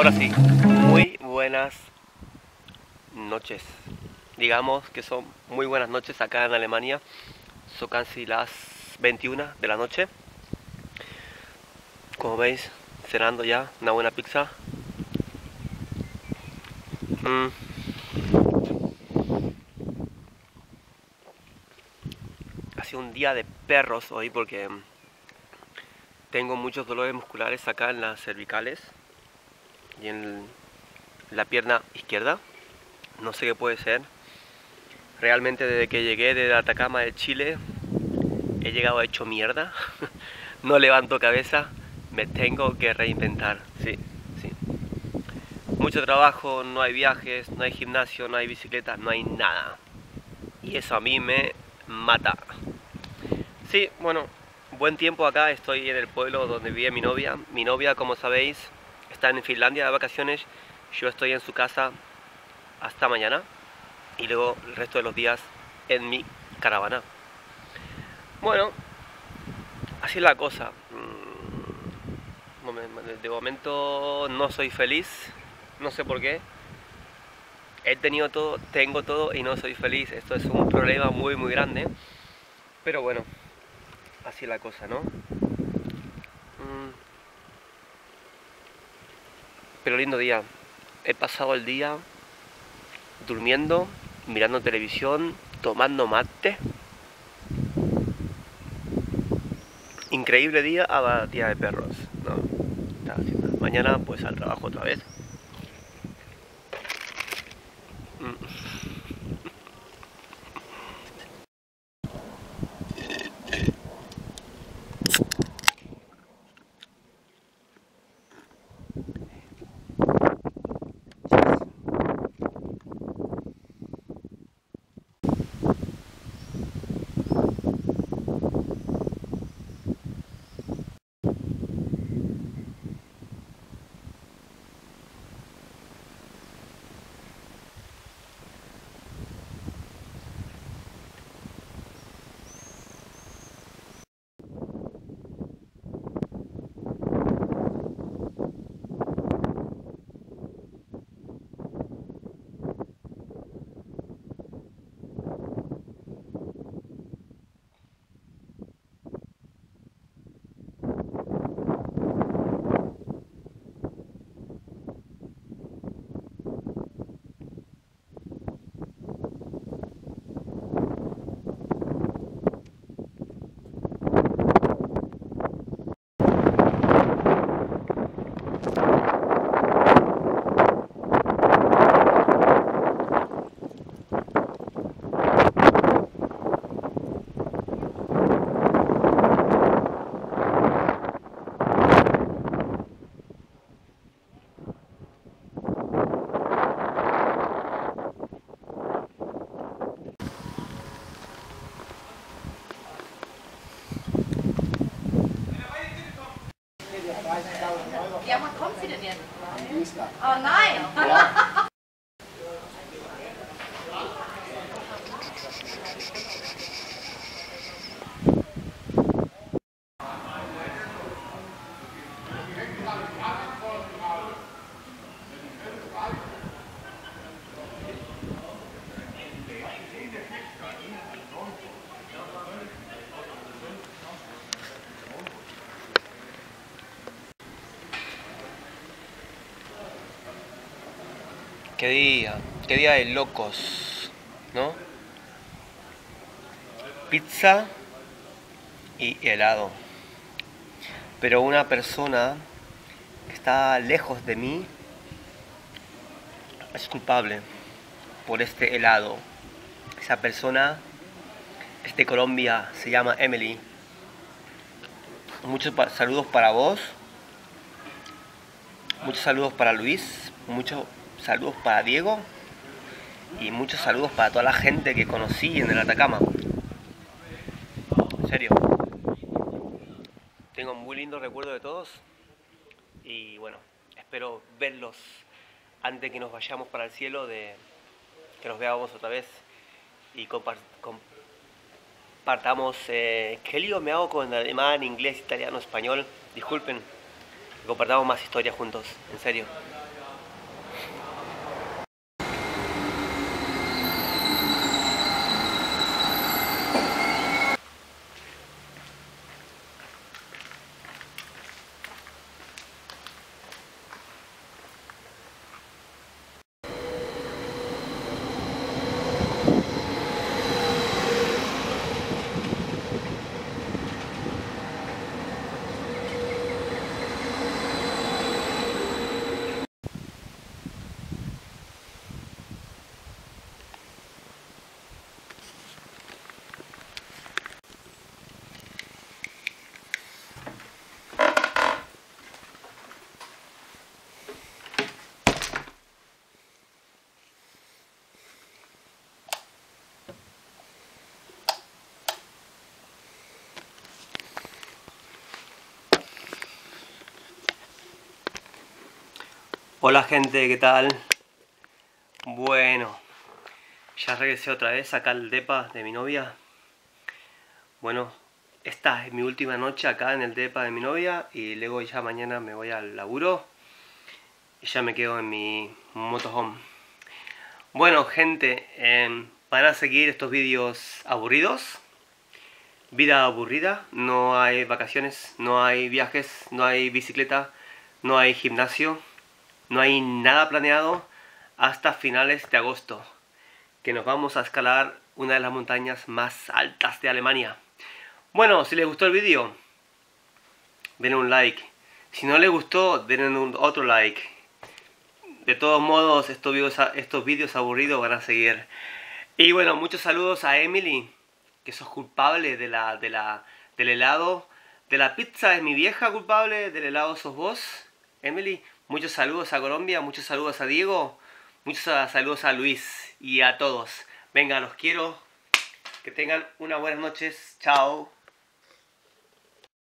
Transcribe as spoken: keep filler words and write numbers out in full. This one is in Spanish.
Ahora sí, muy buenas noches. Digamos que son muy buenas noches acá en Alemania. Son casi las veintiuna de la noche. Como veis, cenando ya una buena pizza. Mm. Ha sido un día de perros hoy porque tengo muchos dolores musculares acá en las cervicales y en la pierna izquierda. No sé qué puede ser. Realmente desde que llegué de Atacama de Chile he llegado hecho mierda. No levanto cabeza. Me tengo que reinventar. Sí, sí. Mucho trabajo, no hay viajes, no hay gimnasio, no hay bicicleta, no hay nada. Y eso a mí me mata. Sí, bueno, buen tiempo acá. Estoy en el pueblo donde vive mi novia. Mi novia, como sabéis, está en Finlandia de vacaciones. Yo estoy en su casa hasta mañana. Y luego el resto de los días en mi caravana. Bueno, así es la cosa. De momento no soy feliz. No sé por qué. He tenido todo, tengo todo y no soy feliz. Esto es un problema muy muy grande. Pero bueno, así es la cosa, ¿no? Mm, pero lindo día. He pasado el día durmiendo, mirando televisión, tomando mate. Increíble día a día de perros, ¿no? Mañana pues al trabajo otra vez. Mm. Ja, wann kommt sie denn jetzt? Oh nein! Qué día, qué día de locos, ¿no? Pizza y helado. Pero una persona que está lejos de mí es culpable por este helado. Esa persona es de Colombia, se llama Emily. Muchos saludos para vos. Muchos saludos para Luis. Muchos saludos para Diego. Y muchos saludos para toda la gente que conocí en el Atacama. En serio. Tengo un muy lindo recuerdo de todos. Y bueno, espero verlos antes que nos vayamos para el cielo, de que nos veamos otra vez y compartamos. Eh, ¿Qué lío me hago con alemán, inglés, italiano, español? Disculpen. Que compartamos más historias juntos, en serio. Hola gente, ¿qué tal? Bueno, ya regresé otra vez acá al depa de mi novia. Bueno, esta es mi última noche acá en el depa de mi novia y luego ya mañana me voy al laburo y ya me quedo en mi motorhome. Bueno gente, eh, van a seguir estos vídeos aburridos. Vida aburrida, no hay vacaciones, no hay viajes, no hay bicicleta, no hay gimnasio, no hay nada planeado hasta finales de agosto, que nos vamos a escalar una de las montañas más altas de Alemania. Bueno, si les gustó el vídeo, denle un like. Si no les gustó, denle un otro like. De todos modos, estos vídeos, estos vídeos aburridos van a seguir. Y bueno, muchos saludos a Emily, que sos culpable de la, de la, del helado. De la pizza es mi vieja culpable, del helado sos vos, Emily. Muchos saludos a Colombia, muchos saludos a Diego, muchos saludos a Luis y a todos. Venga, los quiero. Que tengan unas buenas noches. Chao.